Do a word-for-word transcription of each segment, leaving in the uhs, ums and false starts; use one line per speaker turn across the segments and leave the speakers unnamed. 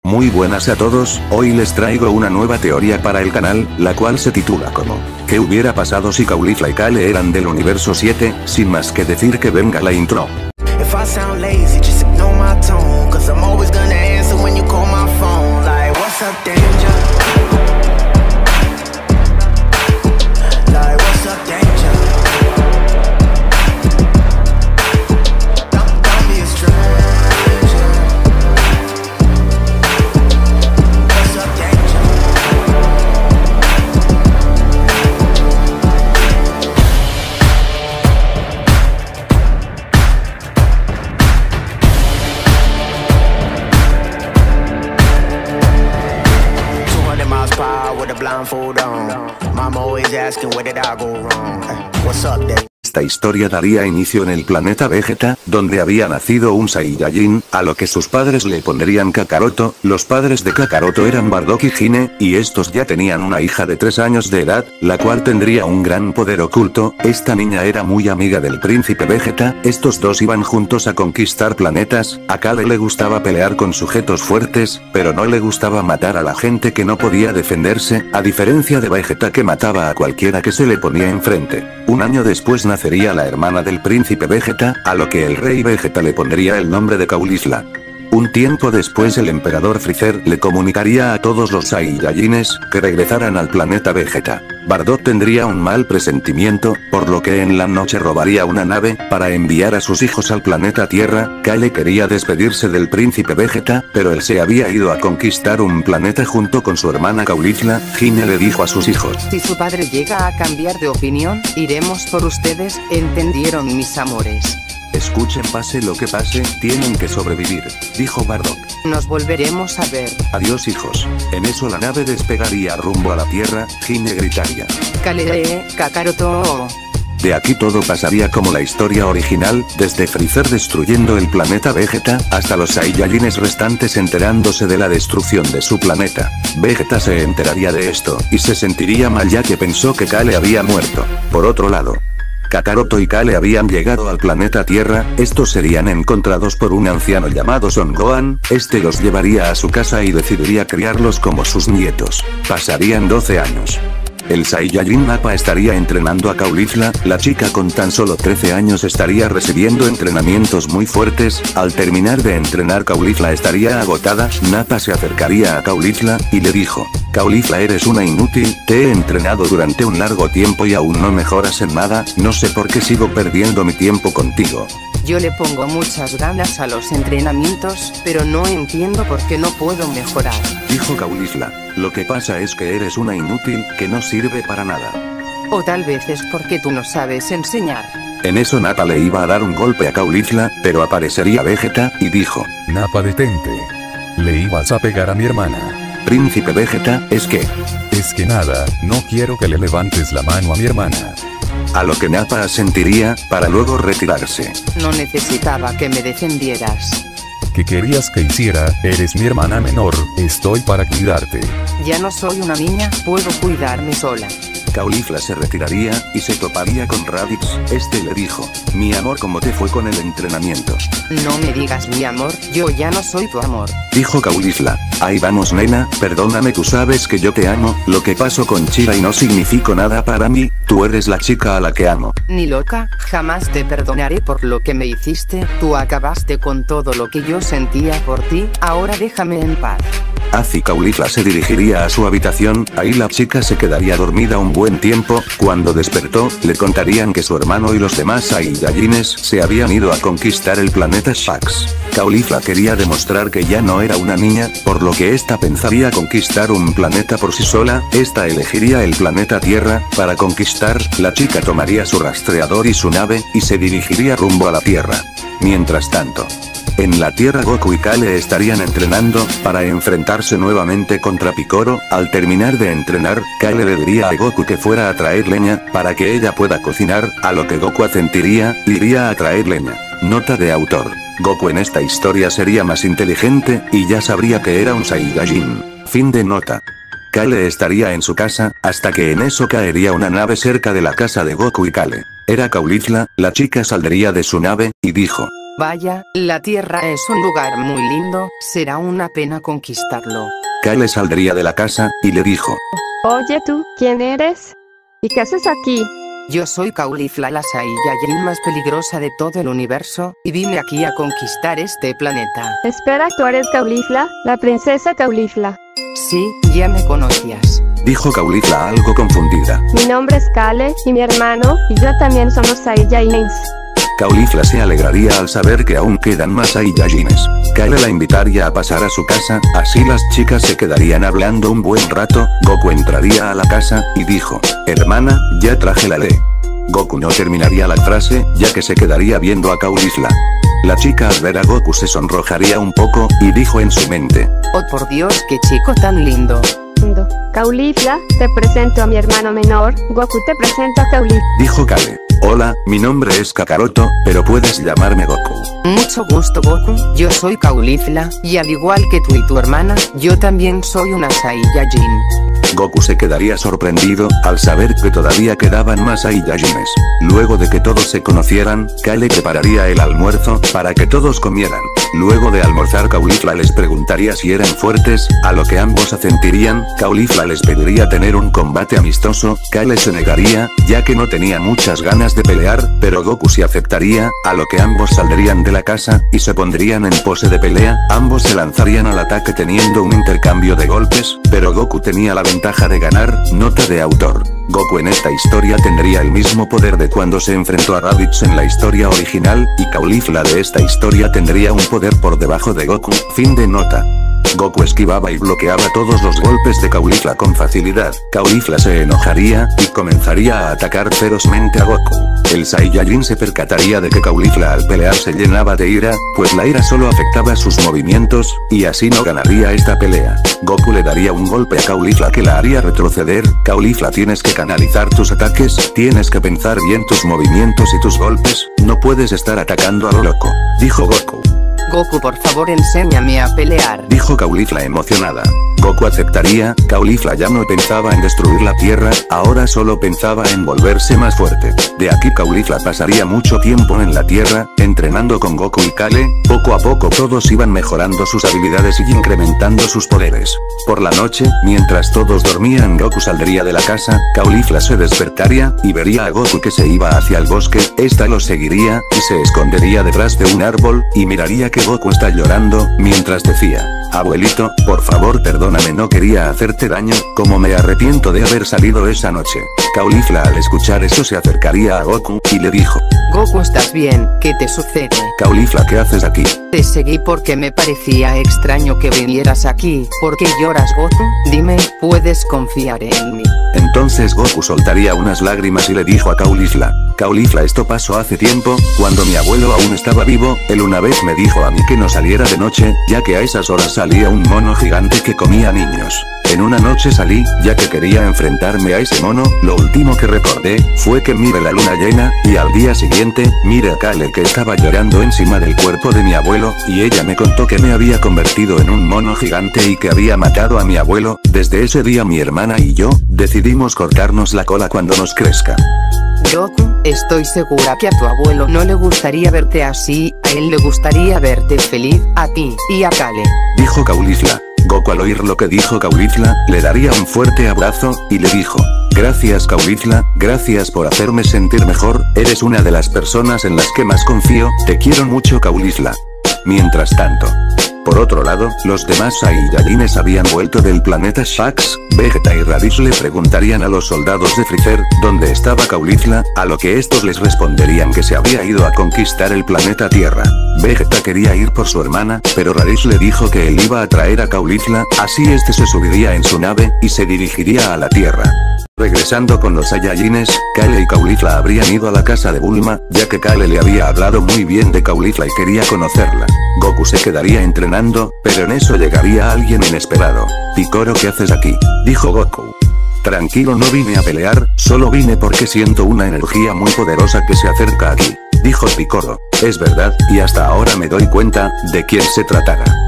Muy buenas a todos, hoy les traigo una nueva teoría para el canal, la cual se titula como ¿qué hubiera pasado si Caulifla y Kale eran del universo siete? Sin más que decir que venga la intro.
Blindfold on. Mama always asking where did I go wrong. What's up, Dave?
Esta historia daría inicio en el planeta Vegeta, donde había nacido un Saiyajin, a lo que sus padres le pondrían Kakaroto. Los padres de Kakaroto eran Bardock y Hine, y estos ya tenían una hija de tres años de edad, la cual tendría un gran poder oculto. Esta niña era muy amiga del príncipe Vegeta, estos dos iban juntos a conquistar planetas. A Kale le gustaba pelear con sujetos fuertes, pero no le gustaba matar a la gente que no podía defenderse, a diferencia de Vegeta que mataba a cualquiera que se le ponía enfrente. Un año después nacería la hermana del príncipe Vegeta, a lo que el rey Vegeta le pondría el nombre de Caulifla. Un tiempo después el emperador Freezer le comunicaría a todos los Saiyajines que regresaran al planeta Vegeta. Bardock tendría un mal presentimiento, por lo que en la noche robaría una nave para enviar a sus hijos al planeta Tierra. Kale quería despedirse del príncipe Vegeta, pero él se había ido a conquistar un planeta junto con su hermana Caulifla. Hine le dijo a sus hijos:
si su padre llega a cambiar de opinión, iremos por ustedes, ¿entendieron, mis amores?
Escuchen, pase lo que pase, tienen que sobrevivir, dijo Bardock.
Nos volveremos a ver.
Adiós, hijos. En eso la nave despegaría rumbo a la Tierra. Hine gritaría:
Kale, Kakaroto.
De aquí todo pasaría como la historia original, desde Freezer destruyendo el planeta Vegeta, hasta los Saiyajines restantes enterándose de la destrucción de su planeta. Vegeta se enteraría de esto, y se sentiría mal ya que pensó que Kale había muerto. Por otro lado, Kakaroto y Kale habían llegado al planeta Tierra. Estos serían encontrados por un anciano llamado Son Gohan. Este los llevaría a su casa y decidiría criarlos como sus nietos. Pasarían doce años. El Saiyajin Nappa estaría entrenando a Caulifla. La chica con tan solo trece años estaría recibiendo entrenamientos muy fuertes. Al terminar de entrenar, Caulifla estaría agotada. Nappa se acercaría a Caulifla y le dijo: Caulifla, eres una inútil, te he entrenado durante un largo tiempo y aún no mejoras en nada, no sé por qué sigo perdiendo mi tiempo contigo.
Yo le pongo muchas ganas a los entrenamientos, pero no entiendo por qué no puedo mejorar,
dijo Caulifla. Lo que pasa es que eres una inútil, que no sirve para nada.
O tal vez es porque tú no sabes enseñar.
En eso Nappa le iba a dar un golpe a Caulifla, pero aparecería Vegeta, y dijo:
Nappa, detente. Le ibas a pegar a mi hermana.
Príncipe Vegeta, ¿es que?
Es que nada, no quiero que le levantes la mano a mi hermana.
A lo que Nappa asentiría, para luego retirarse.
No necesitaba que me defendieras.
¿Qué querías que hiciera? Eres mi hermana menor, estoy para cuidarte.
Ya no soy una niña, puedo cuidarme sola.
Caulifla se retiraría, y se toparía con Raditz. Este le dijo: mi amor, ¿cómo te fue con el entrenamiento?
No me digas mi amor, yo ya no soy tu amor,
dijo Caulifla. Ahí vamos, nena, perdóname, tú sabes que yo te amo. Lo que pasó con Chira y no significó nada para mí, tú eres la chica a la que amo.
Ni loca, jamás te perdonaré por lo que me hiciste, tú acabaste con todo lo que yo sentía por ti, ahora déjame en paz.
Así Caulifla se dirigiría a su habitación. Ahí la chica se quedaría dormida un buen tiempo. Cuando despertó, le contarían que su hermano y los demás Saiyajines se habían ido a conquistar el planeta Shax. Caulifla quería demostrar que ya no era una niña, por lo que esta pensaría conquistar un planeta por sí sola. Esta elegiría el planeta Tierra. Para conquistar, la chica tomaría su rastreador y su nave, y se dirigiría rumbo a la Tierra. Mientras tanto, en la Tierra, Goku y Kale estarían entrenando para enfrentarse nuevamente contra Piccolo. Al terminar de entrenar, Kale le diría a Goku que fuera a traer leña para que ella pueda cocinar, a lo que Goku asentiría, y iría a traer leña. Nota de autor: Goku en esta historia sería más inteligente, y ya sabría que era un Saiyajin. Fin de nota. Kale estaría en su casa, hasta que en eso caería una nave cerca de la casa de Goku y Kale. Era Caulifla. La chica saldría de su nave, y dijo:
Vaya, la Tierra es un lugar muy lindo, será una pena conquistarlo.
Kale saldría de la casa, y le dijo.
Oye tú, ¿quién eres? ¿Y qué haces aquí?
Yo soy Caulifla, la Saiyajin más peligrosa de todo el universo, y vine aquí a conquistar este planeta.
Espera, ¿tú eres Caulifla, la princesa Caulifla?
Sí, ya me conocías.
Dijo Caulifla algo confundida.
Mi nombre es Kale, y mi hermano, y yo también somos Saiyajins.
Caulifla se alegraría al saber que aún quedan más Saiyajines. Kale la invitaría a pasar a su casa, así las chicas se quedarían hablando un buen rato. Goku entraría a la casa, y dijo, hermana, ya traje la ley. Goku no terminaría la frase, ya que se quedaría viendo a Caulifla. La chica al ver a Goku se sonrojaría un poco, y dijo en su mente.
Oh por Dios, qué chico tan lindo.
Caulifla, te presento a mi hermano menor, Goku te presenta a Caulifla.
Dijo Kale. Hola, mi nombre es Kakaroto, pero puedes llamarme Goku.
Mucho gusto Goku, yo soy Caulifla, y al igual que tú y tu hermana, yo también soy una Saiyajin.
Goku se quedaría sorprendido, al saber que todavía quedaban más Saiyajines. Luego de que todos se conocieran, Kale prepararía el almuerzo, para que todos comieran. Luego de almorzar Caulifla les preguntaría si eran fuertes, a lo que ambos asentirían. Caulifla les pediría tener un combate amistoso, Kale se negaría, ya que no tenía muchas ganas de pelear, pero Goku sí aceptaría, a lo que ambos saldrían de la casa, y se pondrían en pose de pelea. Ambos se lanzarían al ataque teniendo un intercambio de golpes, pero Goku tenía la ventaja de ganar. Nota de autor. Goku en esta historia tendría el mismo poder de cuando se enfrentó a Raditz en la historia original, y Caulifla de esta historia tendría un poder por debajo de Goku. Fin de nota. Goku esquivaba y bloqueaba todos los golpes de Caulifla con facilidad. Caulifla se enojaría, y comenzaría a atacar ferozmente a Goku. El Saiyajin se percataría de que Caulifla al pelear se llenaba de ira, pues la ira solo afectaba sus movimientos, y así no ganaría esta pelea. Goku le daría un golpe a Caulifla que la haría retroceder. Caulifla, tienes que canalizar tus ataques, tienes que pensar bien tus movimientos y tus golpes, no puedes estar atacando a lo loco, dijo Goku.
Goku, por favor, enséñame a pelear,
dijo Caulifla emocionada. Goku aceptaría. Caulifla ya no pensaba en destruir la tierra, ahora solo pensaba en volverse más fuerte. De aquí Caulifla pasaría mucho tiempo en la tierra, entrenando con Goku y Kale. Poco a poco todos iban mejorando sus habilidades y incrementando sus poderes. Por la noche, mientras todos dormían, Goku saldría de la casa. Caulifla se despertaría, y vería a Goku que se iba hacia el bosque. Esta lo seguiría, y se escondería detrás de un árbol, y miraría que Goku está llorando, mientras decía, abuelito, por favor perdóname, no quería hacerte daño, como me arrepiento de haber salido esa noche. Caulifla al escuchar eso se acercaría a Goku, y le dijo,
Goku, ¿estás bien? ¿Qué te sucede?
Caulifla, ¿qué haces aquí?
Te seguí porque me parecía extraño que vinieras aquí. ¿Por qué lloras, Goku? Dime, puedes confiar en mí.
Entonces Goku soltaría unas lágrimas y le dijo a Caulifla, Caulifla, esto pasó hace tiempo, cuando mi abuelo aún estaba vivo. Él una vez me dijo a mí que no saliera de noche, ya que a esas horas salía un mono gigante que comía niños. En una noche salí, ya que quería enfrentarme a ese mono. Lo último que recordé, fue que mire la luna llena, y al día siguiente, mire a Kale que estaba llorando encima del cuerpo de mi abuelo, y ella me contó que me había convertido en un mono gigante y que había matado a mi abuelo. Desde ese día mi hermana y yo, decidimos cortarnos la cola cuando nos crezca.
Goku, estoy segura que a tu abuelo no le gustaría verte así, a él le gustaría verte feliz, a ti y a Kale,
dijo Caulifla. Goku al oír lo que dijo Caulifla, le daría un fuerte abrazo, y le dijo, gracias Caulifla, gracias por hacerme sentir mejor, eres una de las personas en las que más confío, te quiero mucho Caulifla. Mientras tanto, por otro lado, los demás Saiyajines habían vuelto del planeta Shax. Vegeta y Raditz le preguntarían a los soldados de Freezer dónde estaba Caulifla, a lo que estos les responderían que se había ido a conquistar el planeta Tierra. Vegeta quería ir por su hermana, pero Raditz le dijo que él iba a traer a Caulifla, así este se subiría en su nave, y se dirigiría a la Tierra. Regresando con los Saiyajines, Kale y Caulifla habrían ido a la casa de Bulma, ya que Kale le había hablado muy bien de Caulifla y quería conocerla. Goku se quedaría entrenando, pero en eso llegaría alguien inesperado. Picoro, ¿qué haces aquí?, dijo Goku. Tranquilo, no vine a pelear, solo vine porque siento una energía muy poderosa que se acerca aquí, dijo Picoro. Es verdad, y hasta ahora me doy cuenta de quién se tratará.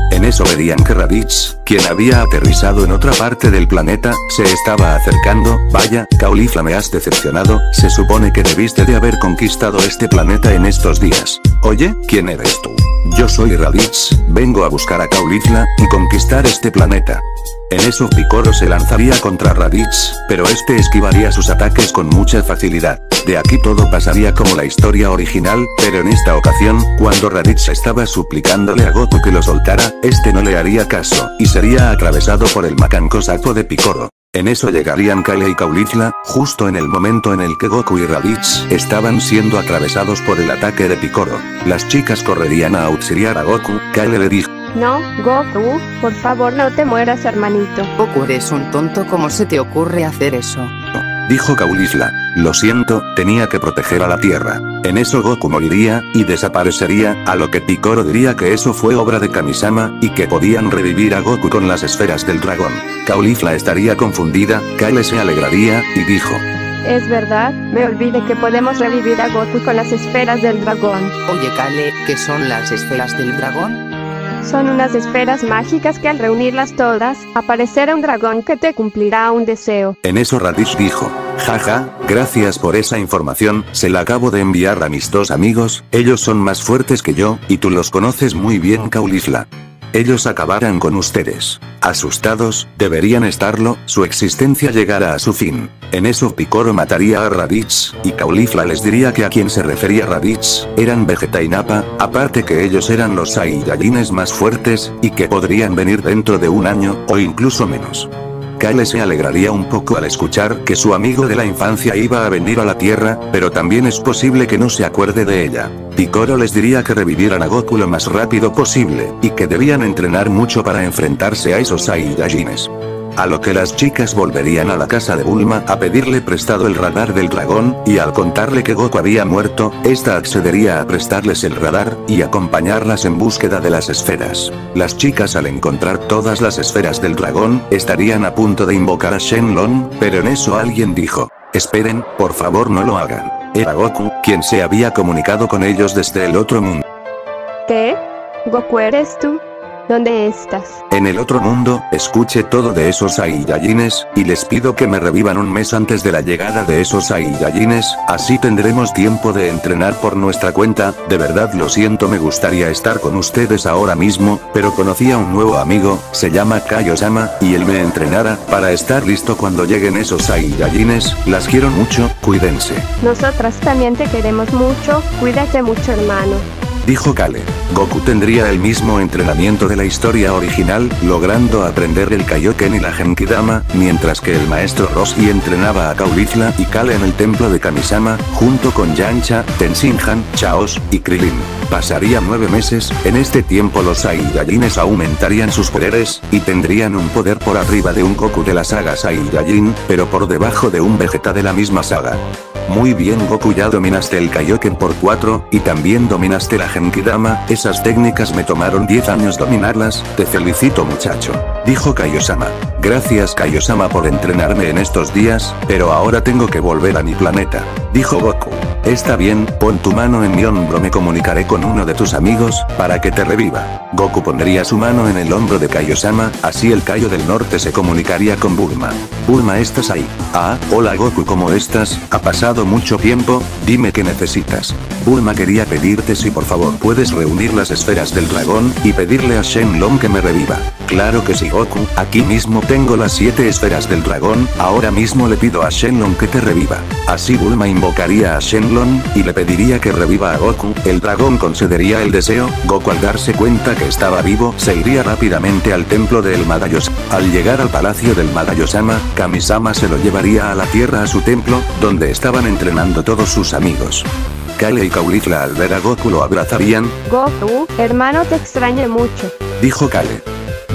En eso verían que Raditz, quien había aterrizado en otra parte del planeta, se estaba acercando. Vaya, Caulifla, me has decepcionado, se supone que debiste de haber conquistado este planeta en estos días. Oye, ¿quién eres tú? Yo soy Raditz, vengo a buscar a Caulifla y conquistar este planeta. En eso Picoro se lanzaría contra Raditz, pero este esquivaría sus ataques con mucha facilidad. De aquí todo pasaría como la historia original, pero en esta ocasión, cuando Raditz estaba suplicándole a Goku que lo soltara, este no le haría caso, y sería atravesado por el macanco sapo de Picoro. En eso llegarían Kale y Caulifla, justo en el momento en el que Goku y Raditz estaban siendo atravesados por el ataque de Picoro. Las chicas correrían a auxiliar a Goku. Kale le dijo:
No, Goku, por favor no te mueras, hermanito.
Goku, eres un tonto, ¿cómo se te ocurre hacer eso?
Dijo Caulifla, lo siento, tenía que proteger a la Tierra. En eso Goku moriría, y desaparecería, a lo que Picoro diría que eso fue obra de Kamisama, y que podían revivir a Goku con las esferas del dragón. Caulifla estaría confundida, Kale se alegraría, y dijo:
Es verdad, me olvidé que podemos revivir a Goku con las esferas del dragón.
Oye Kale, ¿qué son las esferas del dragón?
Son unas esferas mágicas que al reunirlas todas, aparecerá un dragón que te cumplirá un deseo.
En eso Raditz dijo: Jaja, gracias por esa información, se la acabo de enviar a mis dos amigos, ellos son más fuertes que yo, y tú los conoces muy bien, Caulifla. Ellos acabarán con ustedes. Asustados, deberían estarlo, su existencia llegará a su fin. En eso Picoro mataría a Raditz, y Caulifla les diría que a quien se refería Raditz, eran Vegeta y Nappa, aparte que ellos eran los Saiyajines más fuertes, y que podrían venir dentro de un año, o incluso menos. Kale se alegraría un poco al escuchar que su amigo de la infancia iba a venir a la Tierra, pero también es posible que no se acuerde de ella. Picoro les diría que revivieran a Goku lo más rápido posible, y que debían entrenar mucho para enfrentarse a esos Saiyajines. A lo que las chicas volverían a la casa de Bulma a pedirle prestado el radar del dragón, y al contarle que Goku había muerto, esta accedería a prestarles el radar, y acompañarlas en búsqueda de las esferas. Las chicas al encontrar todas las esferas del dragón, estarían a punto de invocar a Shenlong, pero en eso alguien dijo: esperen, por favor no lo hagan. Era Goku, quien se había comunicado con ellos desde el otro mundo.
¿Qué? ¿Goku eres tú? ¿Dónde estás?
En el otro mundo, escuche todo de esos Saiyajines, y les pido que me revivan un mes antes de la llegada de esos Saiyajines, así tendremos tiempo de entrenar por nuestra cuenta. De verdad lo siento, me gustaría estar con ustedes ahora mismo, pero conocí a un nuevo amigo, se llama Kaio-sama, y él me entrenará, para estar listo cuando lleguen esos Saiyajines. Las quiero mucho, cuídense.
Nosotras también te queremos mucho, cuídate mucho, hermano.
Dijo Kale. Goku tendría el mismo entrenamiento de la historia original, logrando aprender el Kaioken y la Genkidama, mientras que el maestro Roshi entrenaba a Caulifla y Kale en el templo de Kamisama, junto con Yamcha, Tenshinhan, Chaos, y Krillin. Pasaría nueve meses, en este tiempo los Saiyajines aumentarían sus poderes, y tendrían un poder por arriba de un Goku de la saga Saiyajin, pero por debajo de un Vegeta de la misma saga. Muy bien Goku, ya dominaste el Kaioken por cuatro, y también dominaste la Genkidama, esas técnicas me tomaron diez años dominarlas, te felicito muchacho. Dijo Kaio-sama. Gracias Kaio-sama por entrenarme en estos días, pero ahora tengo que volver a mi planeta. Dijo Goku. Está bien, pon tu mano en mi hombro, me comunicaré con uno de tus amigos, para que te reviva. Goku pondría su mano en el hombro de Kaio-sama, así el Kaio del norte se comunicaría con Bulma. Bulma, ¿estás ahí? Ah, hola Goku, ¿cómo estás? Ha pasado mucho tiempo, dime qué necesitas. Bulma quería pedirte si por favor puedes reunir las esferas del dragón, y pedirle a Shenlong que me reviva. Claro que sí Goku, aquí mismo tengo las siete esferas del dragón, ahora mismo le pido a Shenlong que te reviva. Así Bulma invocaría a Shenlong, y le pediría que reviva a Goku, el dragón concedería el deseo. Goku al darse cuenta que estaba vivo, se iría rápidamente al templo del Madayosama. Al llegar al palacio del Madayosama, Kamisama se lo llevaría a la tierra a su templo, donde estaban entrenando todos sus amigos. Kale y Caulifla al ver a Goku lo abrazarían.
Goku, hermano, te extrañé mucho.
Dijo Kale.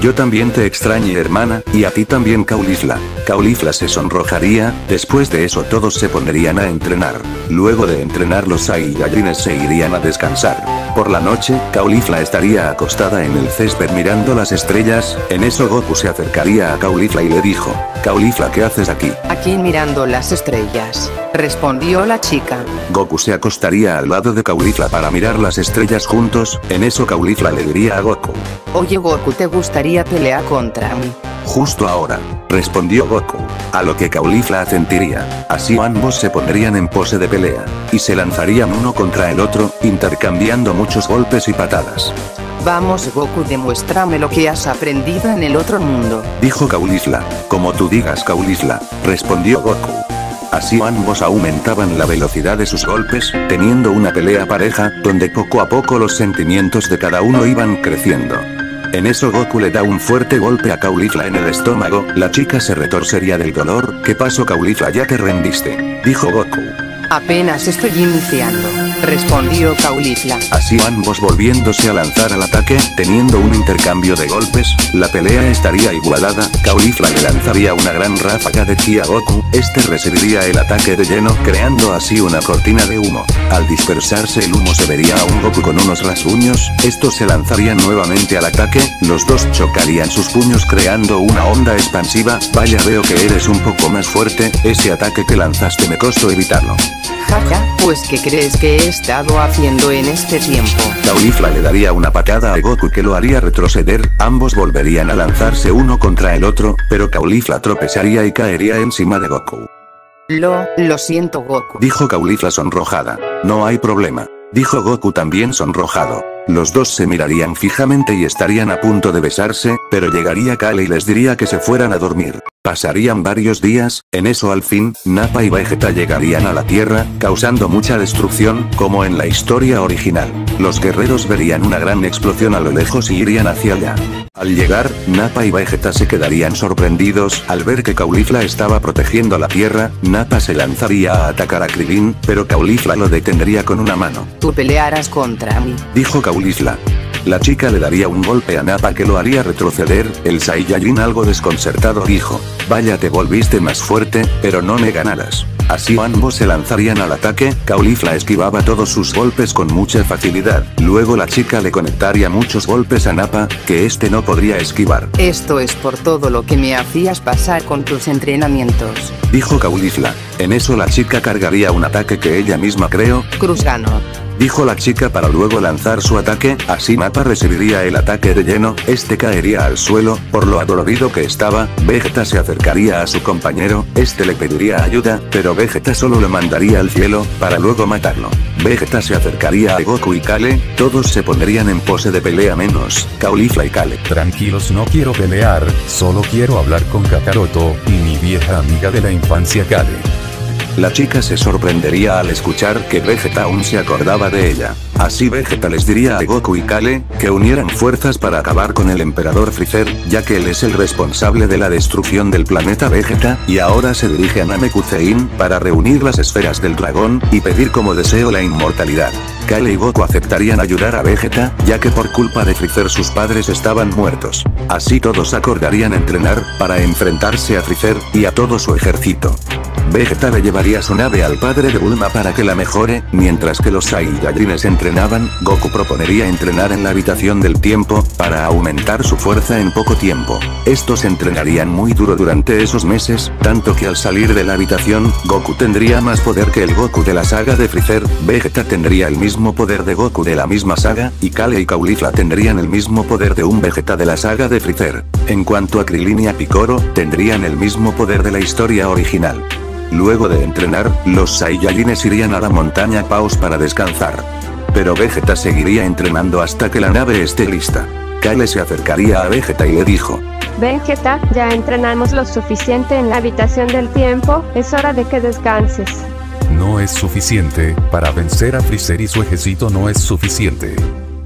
Yo también te extrañé, hermana, y a ti también, Caulifla. Caulifla se sonrojaría. Después de eso todos se pondrían a entrenar. Luego de entrenar, los Saiyajines se irían a descansar. Por la noche, Caulifla estaría acostada en el césped mirando las estrellas. En eso Goku se acercaría a Caulifla y le dijo: Caulifla, ¿qué haces aquí?
Aquí mirando las estrellas, respondió la chica.
Goku se acostaría al lado de Caulifla para mirar las estrellas juntos. En eso Caulifla le diría a Goku:
Oye Goku, ¿te gustaría pelear contra mí?
Justo ahora, respondió Goku. A lo que Caulifla asentiría. Así ambos se pondrían en pose de pelea. Y se lanzarían uno contra el otro, intercambiando muchos golpes y patadas.
Vamos Goku, demuéstrame lo que has aprendido en el otro mundo,
dijo Caulifla. Como tú digas, Caulifla, respondió Goku. Así ambos aumentaban la velocidad de sus golpes, teniendo una pelea pareja, donde poco a poco los sentimientos de cada uno iban creciendo. En eso Goku le da un fuerte golpe a Caulifla en el estómago. La chica se retorcería del dolor. ¿Qué pasó, Caulifla? ¿Ya te rendiste?, dijo Goku.
Apenas estoy iniciando, respondió Caulifla.
Así ambos volviéndose a lanzar al ataque, teniendo un intercambio de golpes, la pelea estaría igualada. Caulifla le lanzaría una gran ráfaga de ki a Goku, este recibiría el ataque de lleno, creando así una cortina de humo. Al dispersarse el humo se vería a un Goku con unos rasguños, estos se lanzarían nuevamente al ataque, los dos chocarían sus puños creando una onda expansiva. Vaya, veo que eres un poco más fuerte, ese ataque que lanzaste me costó evitarlo.
Jaja, pues ¿qué crees que he estado haciendo en este tiempo?
Caulifla le daría una patada a Goku que lo haría retroceder, ambos volverían a lanzarse uno contra el otro, pero Caulifla tropezaría y caería encima de Goku.
Lo, lo siento Goku,
dijo Caulifla sonrojada. No hay problema, dijo Goku también sonrojado. Los dos se mirarían fijamente y estarían a punto de besarse, pero llegaría Kale y les diría que se fueran a dormir. Pasarían varios días, en eso al fin, Nappa y Vegeta llegarían a la Tierra, causando mucha destrucción, como en la historia original. Los guerreros verían una gran explosión a lo lejos y irían hacia allá. Al llegar, Nappa y Vegeta se quedarían sorprendidos al ver que Caulifla estaba protegiendo la Tierra. Nappa se lanzaría a atacar a Krillin, pero Caulifla lo detendría con una mano.
Tú pelearás contra mí,
dijo Caulifla. La chica le daría un golpe a Nappa que lo haría retroceder. El Saiyajin, algo desconcertado, dijo: Vaya, te volviste más fuerte, pero no me ganarás. Así ambos se lanzarían al ataque. Caulifla esquivaba todos sus golpes con mucha facilidad. Luego la chica le conectaría muchos golpes a Nappa, que este no podría esquivar.
Esto es por todo lo que me hacías pasar con tus entrenamientos,
dijo Caulifla. En eso la chica cargaría un ataque que ella misma creó.
Cruz ganó,
dijo la chica para luego lanzar su ataque. Así Nappa recibiría el ataque de lleno, este caería al suelo, por lo adolorido que estaba. Vegeta se acercaría a su compañero, este le pediría ayuda, pero Vegeta solo lo mandaría al cielo, para luego matarlo. Vegeta se acercaría a Goku y Kale, todos se pondrían en pose de pelea menos Caulifla y Kale.
Tranquilos, no quiero pelear, solo quiero hablar con Kakaroto, y mi vieja amiga de la infancia Kale.
La chica se sorprendería al escuchar que Vegeta aún se acordaba de ella. Así Vegeta les diría a Goku y Kale que unieran fuerzas para acabar con el emperador Freezer, ya que él es el responsable de la destrucción del planeta Vegeta, y ahora se dirige a Namekusein para reunir las esferas del dragón y pedir como deseo la inmortalidad. Kale y Goku aceptarían ayudar a Vegeta, ya que por culpa de Freezer sus padres estaban muertos. Así todos acordarían entrenar para enfrentarse a Freezer y a todo su ejército. Vegeta le llevaría su nave al padre de Bulma para que la mejore. Mientras que los Saiyajines entrenaban, Goku proponería entrenar en la habitación del tiempo, para aumentar su fuerza en poco tiempo. Estos entrenarían muy duro durante esos meses, tanto que al salir de la habitación, Goku tendría más poder que el Goku de la saga de Freezer, Vegeta tendría el mismo poder de Goku de la misma saga, y Kale y Caulifla tendrían el mismo poder de un Vegeta de la saga de Freezer. En cuanto a Krillin y a Piccolo, tendrían el mismo poder de la historia original. Luego de entrenar, los Saiyajines irían a la montaña Paus para descansar. Pero Vegeta seguiría entrenando hasta que la nave esté lista. Kale se acercaría a Vegeta y le dijo:
Vegeta, ya entrenamos lo suficiente en la habitación del tiempo, es hora de que descanses.
No es suficiente, para vencer a Freezer y su ejército no es suficiente.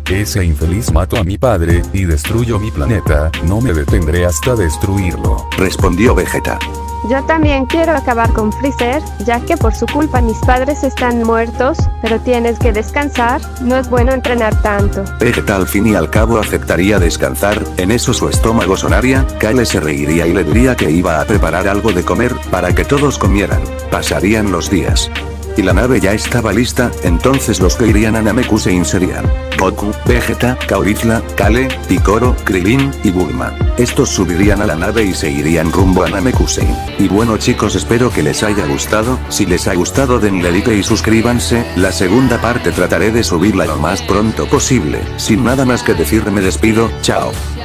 Ese infeliz mató a mi padre, y destruyó mi planeta, no me detendré hasta destruirlo.
Respondió Vegeta.
Yo también quiero acabar con Freezer, ya que por su culpa mis padres están muertos, pero tienes que descansar, no es bueno entrenar tanto.
Vegeta al fin y al cabo aceptaría descansar, en eso su estómago sonaría, Kale se reiría y le diría que iba a preparar algo de comer, para que todos comieran. Pasarían los días. Y la nave ya estaba lista, entonces los que irían a Namekusein serían Goku, Vegeta, Caulifla, Kale, Picoro, Krillin, y Bulma. Estos subirían a la nave y se irían rumbo a Namekusein. Y bueno chicos, espero que les haya gustado, si les ha gustado denle like y suscríbanse, la segunda parte trataré de subirla lo más pronto posible. Sin nada más que decir me despido, chao.